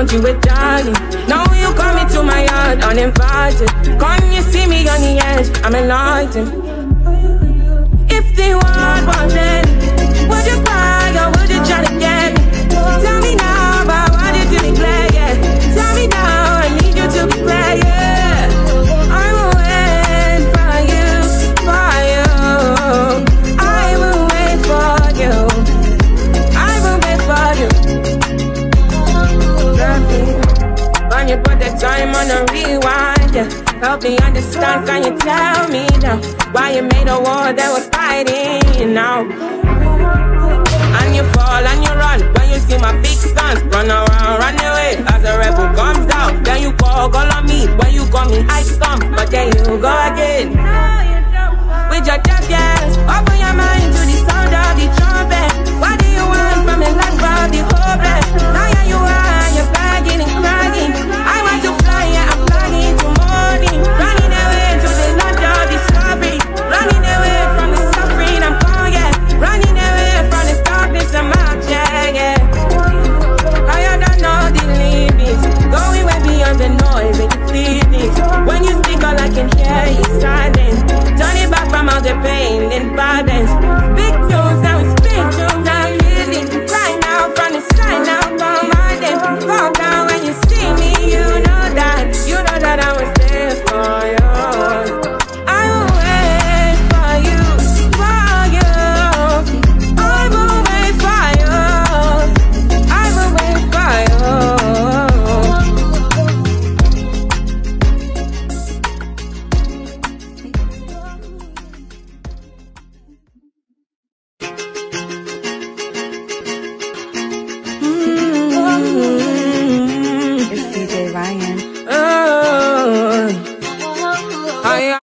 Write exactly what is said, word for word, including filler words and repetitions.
want you with Johnny. Now you coming to my yard uninvited. Come you see me on the edge, I'm enlightened. If the world wasn't, would you cry or would you try to get me? Tell me now about what you do declare, yeah. Tell me now, I need you to be clear, yeah. I will wait for you, for you. I will wait for you. I will wait for you. When you put the time on the rewind, yeah. Help me understand, can you tell me now why you made a war that was fighting now? And you fall and you run when you see my big stance. Run around, run away as a rebel comes down. Then you call, call on me. When you call me, I come. But then you go again with your deaf, yes. Open your mind to the